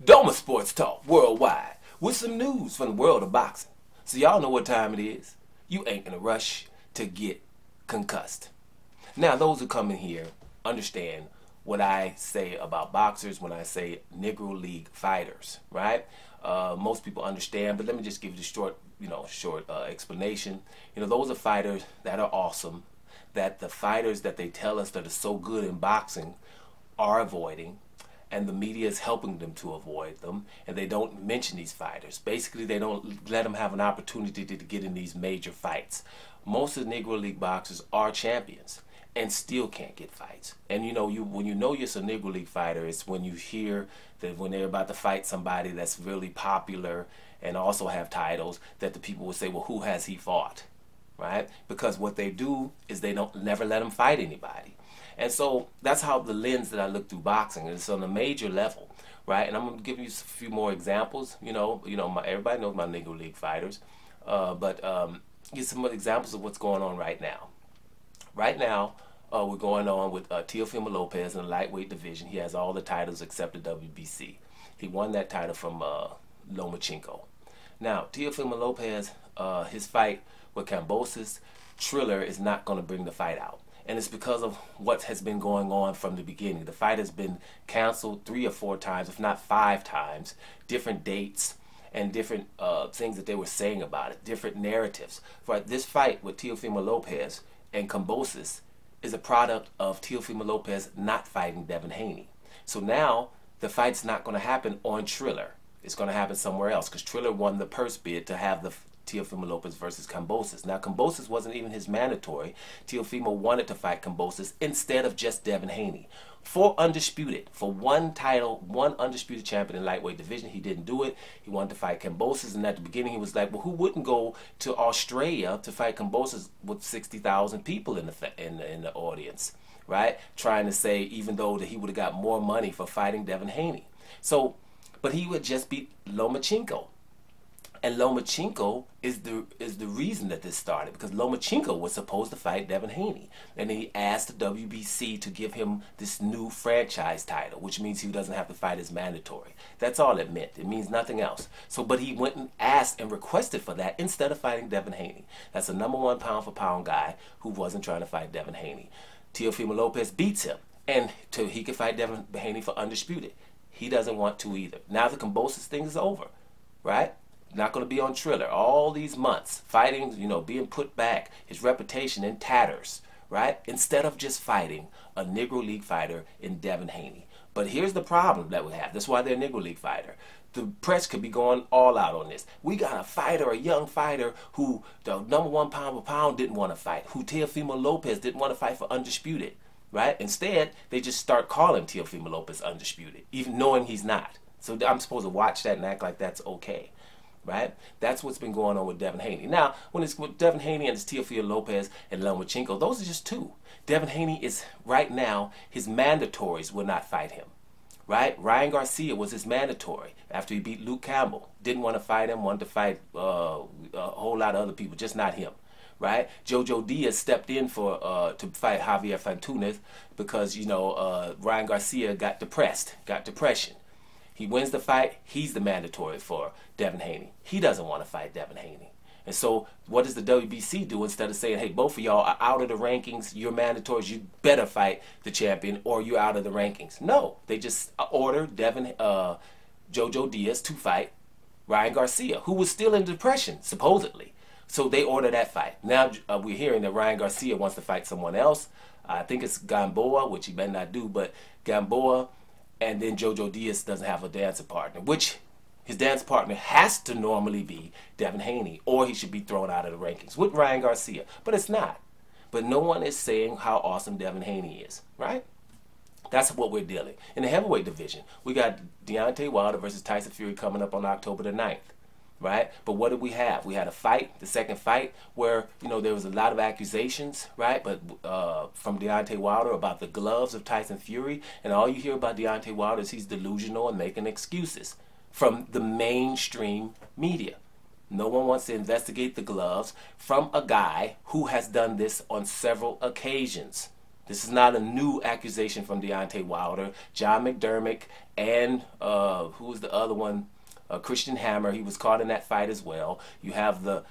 Doma Sports Talk Worldwide with some news from the world of boxing. So y'all know what time it is. You ain't in a rush to get concussed. Now those who come in here understand what I say about boxers when I say Negro League fighters, right? Most people understand, but let me just give you the short explanation. Those are fighters that are awesome, that the fighters that they tell us that are so good in boxing are avoiding, and the media is helping them to avoid them, and they don't mention these fighters. Basically, they don't let them have an opportunity to get in these major fights. Most of the Negro League boxers are champions and still can't get fights. And when you know you're a Negro League fighter, it's when you hear that when they're about to fight somebody that's really popular and also have titles, that the people will say, well, who has he fought? Right? Because what they do is they don't never let them fight anybody. And so that's how the lens that I look through boxing is on a major level, right? And I'm going to give you a few more examples. Everybody knows my Negro League fighters, but get some examples of what's going on right now. Right now, we're going on with Teofimo Lopez in the lightweight division. He has all the titles except the WBC. He won that title from Lomachenko. Now, Teofimo Lopez, his fight with Kambosos, Triller is not going to bring the fight out. And it's because of what has been going on from the beginning. The fight has been canceled 3 or 4 times, if not 5 times, different dates and different things that they were saying about it, different narratives. For this fight with Teofimo Lopez and Kambosos is a product of Teofimo Lopez not fighting Devin Haney. So now the fight's not going to happen on Triller. It's going to happen somewhere else because Triller won the purse bid to have the Teofimo Lopez versus Kambosos. Now, Kambosos wasn't even his mandatory. Teofimo wanted to fight Kambosos instead of just Devin Haney. For undisputed, for one title, one undisputed champion in lightweight division, he didn't do it. He wanted to fight Kambosos, and at the beginning he was like, well, who wouldn't go to Australia to fight Kambosos with 60,000 people in the audience, right? Trying to say, even though that he would have got more money for fighting Devin Haney. So, but he would just beat Lomachenko. And Lomachenko is the reason that this started, because Lomachenko was supposed to fight Devin Haney, and he asked the WBC to give him this new franchise title, which means he doesn't have to fight as mandatory. That's all it meant. It means nothing else. So, but he went and asked and requested for that instead of fighting Devin Haney. That's a #1 pound-for-pound guy who wasn't trying to fight Devin Haney. Teofimo Lopez beats him, and he could fight Devin Haney for undisputed. He doesn't want to either. Now the Kambosos thing is over, right? Not going to be on Triller. All these months fighting, being put back, his reputation in tatters, right? Instead of just fighting a Negro League fighter in Devin Haney. But here's the problem that we have. That's why they're a Negro League fighter. The press could be going all out on this. We got a fighter, a young fighter, who the #1 pound-for-pound didn't want to fight, who Teofimo Lopez didn't want to fight for undisputed, right? Instead, they just start calling Teofimo Lopez undisputed, even knowing he's not. So I'm supposed to watch that and act like that's okay. Right? That's what's been going on with Devin Haney. Now, when it's with Devin Haney and it's Teofimo Lopez and Lomachenko, those are just 2. Devin Haney is, right now, his mandatories will not fight him. Right? Ryan Garcia was his mandatory after he beat Luke Campbell. Didn't want to fight him, wanted to fight a whole lot of other people, just not him. Right? Jojo Diaz stepped in for to fight Javier Fantunez because, Ryan Garcia got depression. He wins the fight, he's the mandatory for Devin Haney. He doesn't want to fight Devin Haney. And so what does the WBC do? Instead of saying, hey, both of y'all are out of the rankings, you're mandatories, you better fight the champion or you're out of the rankings. No, they just order Jojo Diaz to fight Ryan Garcia, who was still in depression, supposedly. So they order that fight. Now we're hearing that Ryan Garcia wants to fight someone else. I think it's Gamboa, which he better not do, but Gamboa. And then Jojo Diaz doesn't have a dancing partner, which his dance partner has to normally be Devin Haney, or he should be thrown out of the rankings with Ryan Garcia. But it's not. But no one is saying how awesome Devin Haney is, right? That's what we're dealing. In the heavyweight division, we got Deontay Wilder versus Tyson Fury coming up on October the 9th. Right? But what did we have? We had a fight, the second fight, where, there was a lot of accusations, right? But from Deontay Wilder about the gloves of Tyson Fury. And all you hear about Deontay Wilder is he's delusional and making excuses from the mainstream media. No one wants to investigate the gloves from a guy who has done this on several occasions. This is not a new accusation from Deontay Wilder. John McDermott and who was the other one? Christian Hammer. He was caught in that fight as well. You have the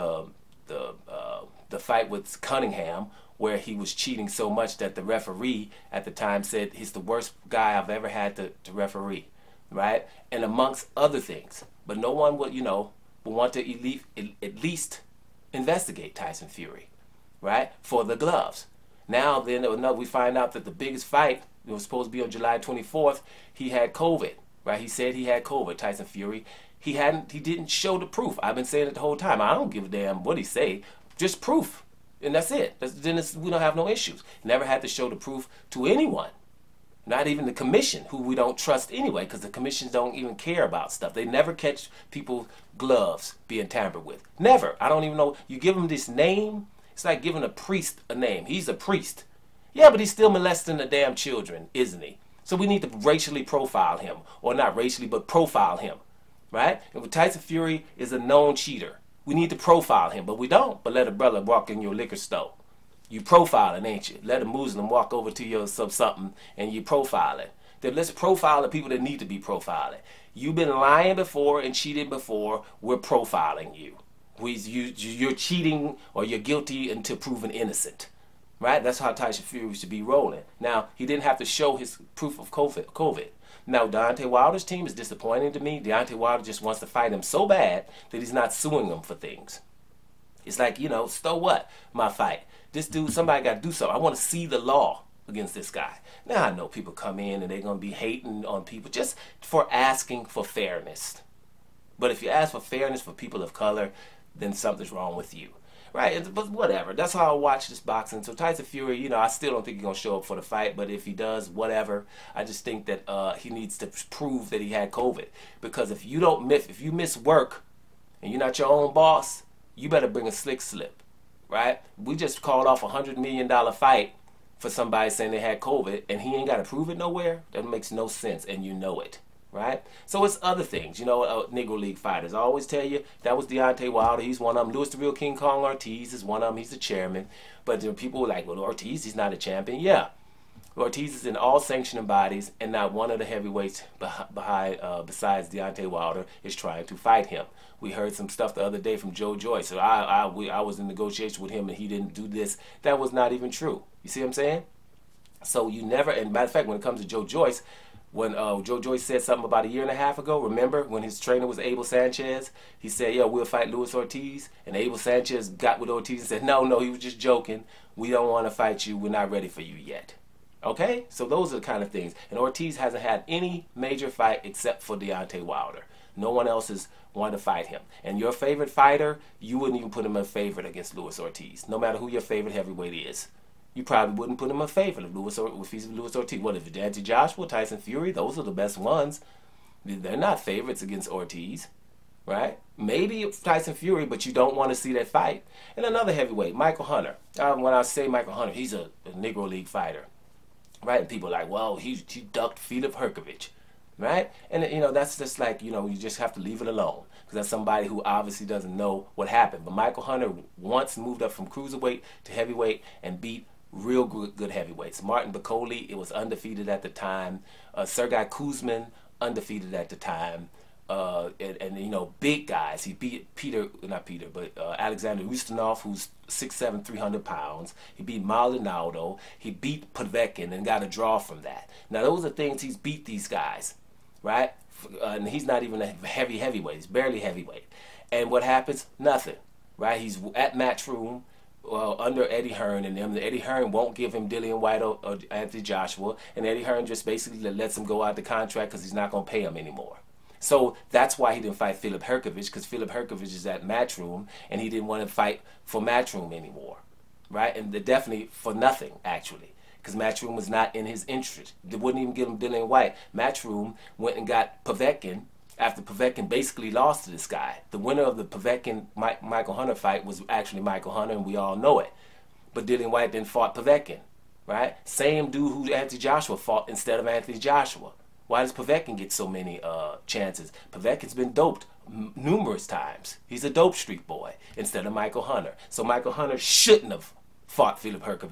fight with Cunningham, where he was cheating so much that the referee at the time said he's the worst guy I've ever had to referee, right? And amongst other things. But no one would, you know, would want to at least investigate Tyson Fury, right, for the gloves. Now then we find out that the biggest fight, it was supposed to be on July 24th, he had COVID, right? He said he had COVID, Tyson Fury. He didn't show the proof. I've been saying it the whole time. I don't give a damn what he say, just proof. And that's it. We don't have no issues. Never had to show the proof to anyone. Not even the commission, who we don't trust anyway, because the commissions don't even care about stuff. They never catch people's gloves being tampered with. Never. I don't even know. You give them this name, it's like giving a priest a name. He's a priest. Yeah, but he's still molesting the damn children, isn't he? So we need to racially profile him. Or not racially, but profile him. Right? And Tyson Fury is a known cheater. We need to profile him, but we don't. But let a brother walk in your liquor store. You profiling, ain't you? Let a Muslim walk over to your something and you profiling. Then let's profile the people that need to be profiling. You've been lying before and cheating before. We're profiling you. You're cheating or you're guilty until proven innocent. Right? That's how Tyson Fury should be rolling. Now, he didn't have to show his proof of COVID. Now, Deontay Wilder's team is disappointing to me. Deontay Wilder just wants to fight him so bad that he's not suing him for things. It's like, you know, so what, my fight? This dude, somebody got to do something. I want to see the law against this guy. Now, I know people come in and they're going to be hating on people just for asking for fairness. But if you ask for fairness for people of color, then something's wrong with you. Right, but whatever. That's how I watch this boxing. So Tyson Fury, you know, I still don't think he's going to show up for the fight. But if he does, whatever. I just think that he needs to prove that he had COVID. Because if you miss work and you're not your own boss, you better bring a slick slip. Right? We just called off a $100 million fight for somebody saying they had COVID. And he ain't got to prove it nowhere. That makes no sense. And you know it. Right? So it's other things, you know, Negro League fighters. I always tell you, that was Deontay Wilder. He's one of them. Louis the Real King Kong Ortiz is one of them. He's the chairman. But people were like, well, Ortiz, he's not a champion. Yeah. Ortiz is in all sanctioning bodies, and not one of the heavyweights besides Deontay Wilder is trying to fight him. We heard some stuff the other day from Joe Joyce. So I was in negotiation with him, and he didn't do this. That was not even true. You see what I'm saying? So you never, and matter of fact, when it comes to Joe Joyce, when Joe Joyce said something about a year and a half ago, remember when his trainer was Abel Sanchez? He said, yeah, we'll fight Luis Ortiz. And Abel Sanchez got with Ortiz and said, no, he was just joking. We don't want to fight you. We're not ready for you yet. Okay? So those are the kind of things. And Ortiz hasn't had any major fight except for Deontay Wilder. No one else has wanted to fight him. And your favorite fighter, you wouldn't even put him in favorite against Luis Ortiz, no matter who your favorite heavyweight is. You probably wouldn't put him in favor if he's Luis Ortiz. What if Deontay Joshua, Tyson Fury? Those are the best ones. They're not favorites against Ortiz, right? Maybe Tyson Fury, but you don't want to see that fight. And another heavyweight, Michael Hunter. When I say Michael Hunter, he's a Negro League fighter, right? And people are like, well, he ducked Filip Hrgović, right? And you know, that's just like, you know, you just have to leave it alone, because that's somebody who obviously doesn't know what happened. But Michael Hunter once moved up from cruiserweight to heavyweight and beat real good heavyweights. Martin Bakole, it was undefeated at the time. Sergei Kuzmin, undefeated at the time. And you know, big guys. He beat Alexander Ustinov, who's 6'7", 300 pounds. He beat Maldonado. He beat Povetkin and got a draw from that. Now, those are things he's beat these guys, right? And he's not even a heavyweight. He's barely heavyweight. And what happens? Nothing, right? He's at Matchroom. Under Eddie Hearn and them. Eddie Hearn won't give him Dillian White or Anthony Joshua, and Eddie Hearn just basically lets him go out the contract because he's not going to pay him anymore. So that's why he didn't fight Filip Hrgović, because Filip Hrgović is at Matchroom, and he didn't want to fight for Matchroom anymore, right? And definitely for nothing, actually, because Matchroom was not in his interest. They wouldn't even give him Dillian White. Matchroom went and got Povetkin, after Povetkin basically lost to this guy. The winner of the Povetkin-Michael Hunter fight was actually Michael Hunter, and we all know it. But Dillian White then fought Povetkin, right? Same dude who Anthony Joshua fought instead of Anthony Joshua. Why does Povetkin get so many chances? Povetkin's been doped numerous times. He's a dope street boy instead of Michael Hunter. So Michael Hunter shouldn't have fought Filip Hrgović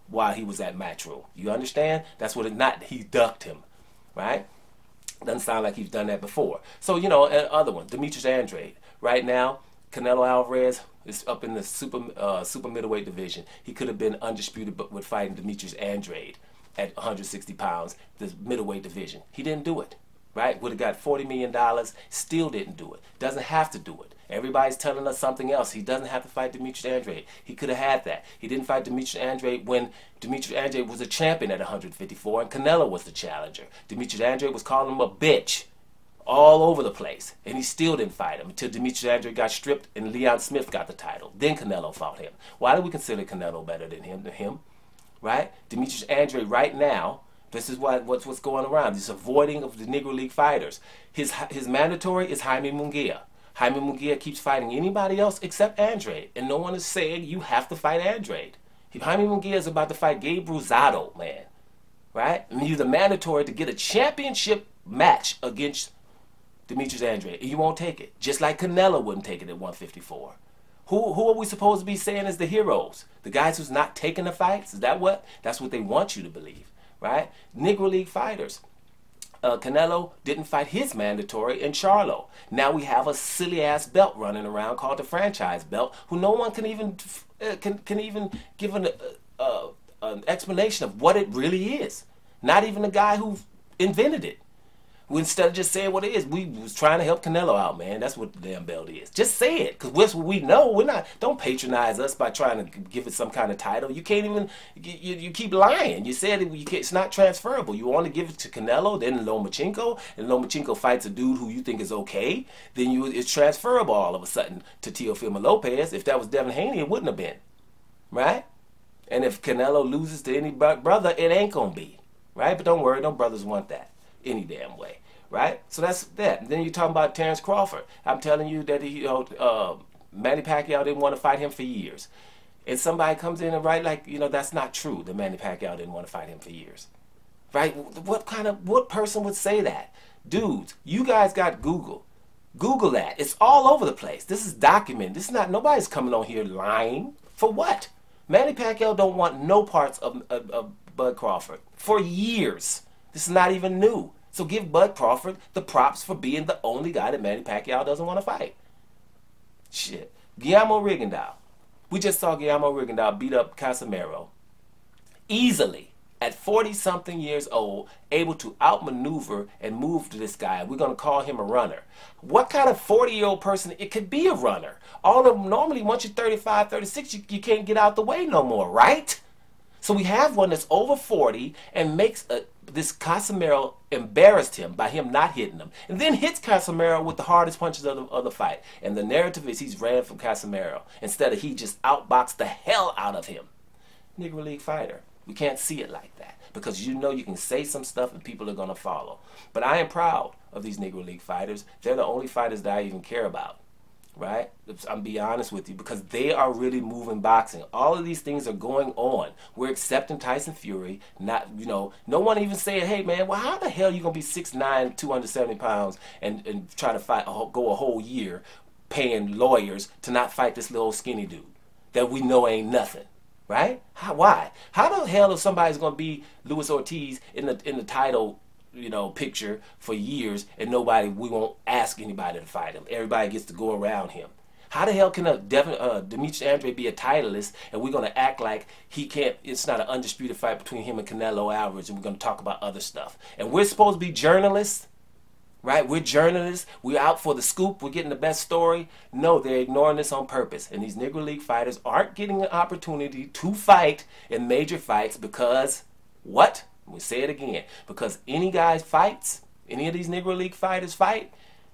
while he was at Matchroom. You understand? That's what it not. He ducked him, right? Doesn't sound like he's done that before. So, you know, other one, Demetrius Andrade. Right now, Canelo Alvarez is up in the super middleweight division. He could have been undisputed, but with fighting Demetrius Andrade at 160 pounds, the middleweight division. He didn't do it, right? Would have got $40 million, still didn't do it. Doesn't have to do it. Everybody's telling us something else. He doesn't have to fight Demetrius Andrade. He could have had that. He didn't fight Demetrius Andrade when Demetrius Andrade was a champion at 154 and Canelo was the challenger. Demetrius Andrade was calling him a bitch all over the place, and he still didn't fight him until Demetrius Andrade got stripped and Leon Smith got the title. Then Canelo fought him. Why do we consider Canelo better than him? Right? Demetrius Andrade right now, this is what's going around. This avoiding of the Negro League fighters. His mandatory is Jaime Munguia. Jaime Munguia keeps fighting anybody else except Andrade, and no one is saying you have to fight Andrade. Jaime Munguia is about to fight Gabe Rosado, man. Right? And he's a mandatory to get a championship match against Demetrius Andrade, and you won't take it. Just like Canelo wouldn't take it at 154. Who are we supposed to be saying is the heroes? The guys who's not taking the fights? Is that what? That's what they want you to believe, right? Negro League fighters. Canelo didn't fight his mandatory in Charlo. Now we have a silly-ass belt running around called the franchise belt, who no one can even can even give an explanation of what it really is. Not even the guy who invented it. Instead of just saying what it is, we was trying to help Canelo out, man. That's what the damn belt is. Just say it, because that's what we know. We're not. Don't patronize us by trying to give it some kind of title. You can't even. You keep lying. You said it's not transferable. You want to give it to Canelo, then Lomachenko, and Lomachenko fights a dude who you think is okay. Then it's transferable all of a sudden to Teofimo Lopez. If that was Devin Haney, it wouldn't have been, right? And if Canelo loses to any brother, it ain't gonna be, right? But don't worry, no brothers want that any damn way, right? So that's that. And then you're talking about Terrence Crawford. I'm telling you that Manny Pacquiao didn't want to fight him for years, and somebody comes in and write like, that's not true. That Manny Pacquiao didn't want to fight him for years, right? What person would say that? Dudes, you guys got Google. Google that. It's all over the place. This is documented. This is not. Nobody's coming on here lying. For what? Manny Pacquiao don't want no parts of Bud Crawford for years. This is not even new. So give Bud Crawford the props for being the only guy that Manny Pacquiao doesn't want to fight. Shit. Guillermo Rigondeaux. We just saw Guillermo Rigondeaux beat up Casemiro easily at 40-something years old, able to outmaneuver and move to this guy. We're going to call him a runner. What kind of 40-year-old person? It could be a runner. Normally, once you're 35, 36, you can't get out the way no more, right? So we have one that's over 40 and makes this Casemiro embarrassed him by him not hitting him, and then hits Casemiro with the hardest punches of the fight. And the narrative is he's ran from Casemiro instead of he just outboxed the hell out of him. Negro League fighter. We can't see it like that because you can say some stuff and people are going to follow. But I am proud of these Negro League fighters. They're the only fighters that I even care about. Right? I'm be honest with you, because they are really moving boxing. All of these things are going on. We're accepting Tyson Fury. Not, no one even saying, hey man, well, how the hell are you gonna be 6'9", 270 pounds and try to fight go a whole year paying lawyers to not fight this little skinny dude that we know ain't nothing, right? Why? How the hell is somebody's gonna be Luis Ortiz in the title picture for years, and we won't ask anybody to fight him? Everybody gets to go around him. How the hell can Demetrius Andrade be a titleist, and we're going to act like he can't? It's not an undisputed fight between him and Canelo Alvarez, and we're going to talk about other stuff. And we're supposed to be journalists, right? We're journalists. We're out for the scoop. We're getting the best story. No, they're ignoring this on purpose. And these Negro League fighters aren't getting an opportunity to fight in major fights because what? We say it again, because any guy fights, any of these Negro League fighters fight,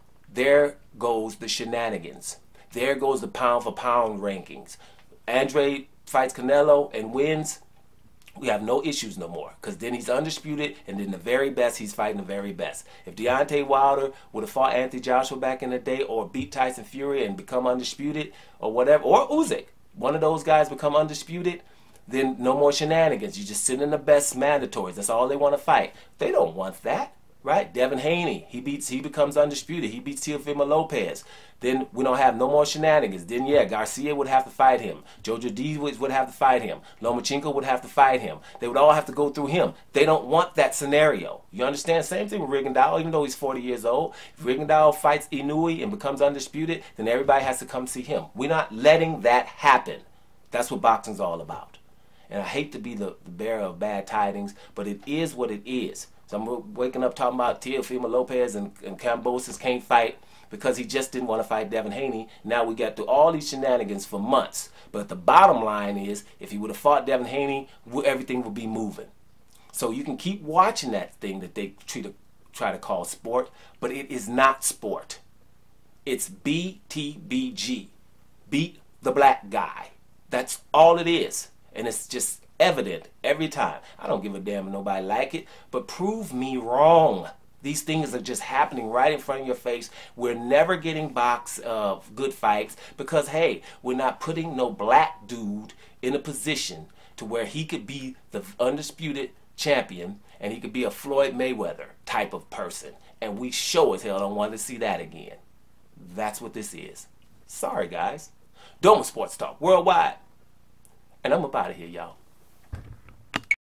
there goes the shenanigans. There goes the pound for pound rankings. Andrade fights Canelo and wins, we have no issues no more, because then he's undisputed, and then the very best, he's fighting the very best. If Deontay Wilder would have fought Anthony Joshua back in the day, or beat Tyson Fury and become undisputed, or whatever, or Usyk, one of those guys become undisputed, then no more shenanigans. You just sit in the best mandatories. That's all they want to fight. They don't want that. Right? Devin Haney, he becomes undisputed. He beats Teofimo Lopez. Then we don't have no more shenanigans. Then yeah, Garcia would have to fight him. Jojo D would have to fight him. Lomachenko would have to fight him. They would all have to go through him. They don't want that scenario. You understand? Same thing with Rigondeaux, even though he's 40 years old. If Rigondeaux fights Inoue and becomes undisputed, then everybody has to come see him. We're not letting that happen. That's what boxing's all about. And I hate to be the bearer of bad tidings, but it is what it is. So I'm waking up talking about Teofimo Lopez and Kambosos can't fight because he just didn't want to fight Devin Haney. Now we got through all these shenanigans for months. But the bottom line is, if he would have fought Devin Haney, everything would be moving. So you can keep watching that thing that they try to call sport, but it is not sport. It's BTBG. Beat the black guy. That's all it is. And it's just evident every time. I don't give a damn if nobody like it, but prove me wrong. These things are just happening right in front of your face. We're never getting good fights because, hey, we're not putting no black dude in a position to where he could be the undisputed champion and he could be a Floyd Mayweather type of person. And we sure as hell don't want to see that again. That's what this is. Sorry, guys. Doma Sports Talk Worldwide. And I'm up out of here, y'all.